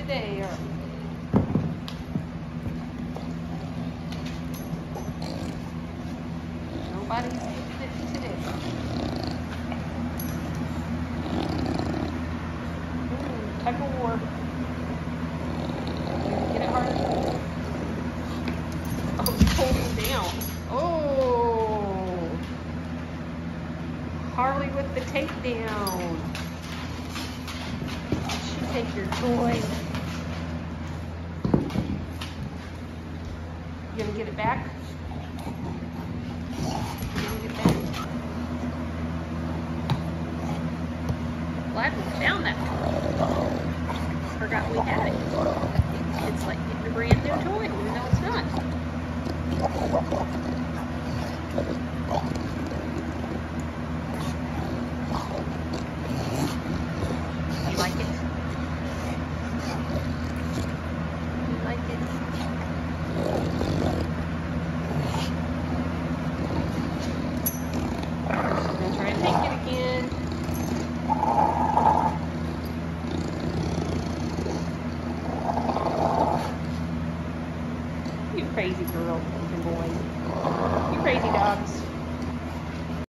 today, are we? Nobody's taking it today. Ooh, tug of war. Get it, Harley? Oh, you pulled him down. Oh! Harley with the takedown. She take your toy. You gonna get it back? You gonna get it back? Glad we found that one. Forgot we had it. It's like getting a brand new toy, even though it's not. You like it? You like it? I'm gonna try to take it again. You crazy girls and boys. You crazy dogs.